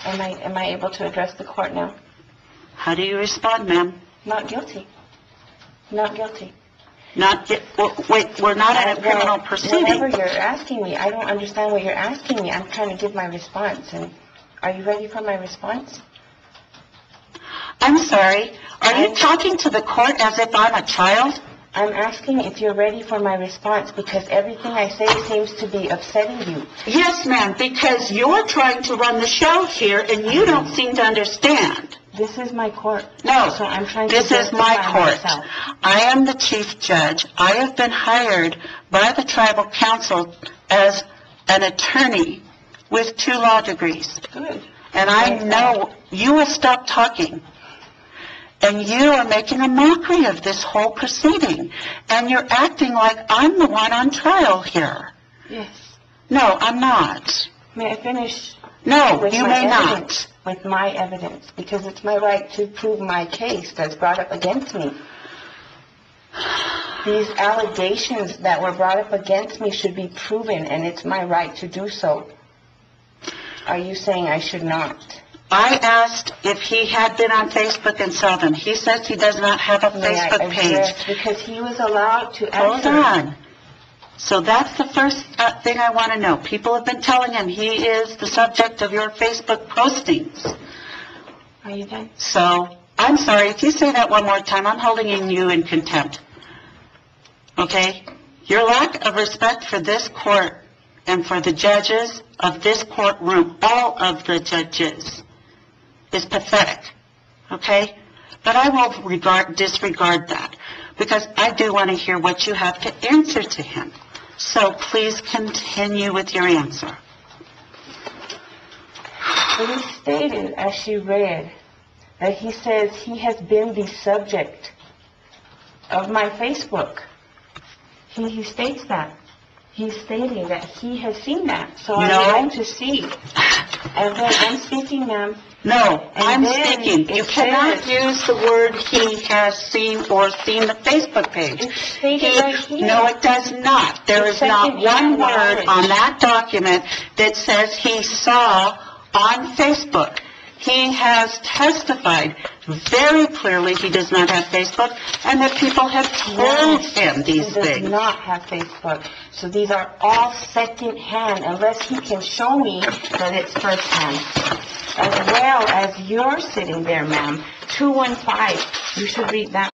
Am I able to address the court now? How do you respond, ma'am? Not guilty. Not guilty. Wait, we're not in a criminal proceeding. Whatever you're asking me, I don't understand what you're asking me. I'm trying to give my response. And are you ready for my response? I'm sorry. Are you talking to the court as if I'm a child? I'm asking if you're ready for my response because everything I say seems to be upsetting you. Yes, ma'am, because you're trying to run the show here and you don't seem to understand. This is my court. No, so I'm trying to this is my court. Myself. I am the chief judge. I have been hired by the tribal council as an attorney with 2 law degrees. Good. And I know you will stop talking. And you are making a mockery of this whole proceeding. And you're acting like I'm the one on trial here. Yes. No, I'm not. May I finish? No, you may not. With my evidence, because it's my right to prove my case that's brought up against me. These allegations that were brought up against me should be proven, and it's my right to do so. Are you saying I should not? I asked if he had been on Facebook and saw them. He says he does not have a Facebook page. Because he was allowed to answer. Hold on. So that's the first thing I want to know. People have been telling him he is the subject of your Facebook postings. Are you done? So, I'm sorry, if you say that one more time, I'm holding you in contempt. Okay? Your lack of respect for this court and for the judges of this courtroom, all of the judges, is pathetic. Okay? But I will disregard that because I do want to hear what you have to answer to him. So please continue with your answer. It is stated, as she read, that he says he has been the subject of my Facebook. He states that. He's stating that he has seen that. So I'm going to see. And then I'm speaking, ma'am. No, I'm speaking. You cannot use the word he has seen or seen the Facebook page. It's stated right here. No, it does not. There is not one word on that document that says he saw on Facebook. He has testified very clearly he does not have Facebook and that people have told him these things. He does not have Facebook. So these are all second-hand unless he can show me that it's first-hand. As well as you're sitting there, ma'am. 215. You should read that.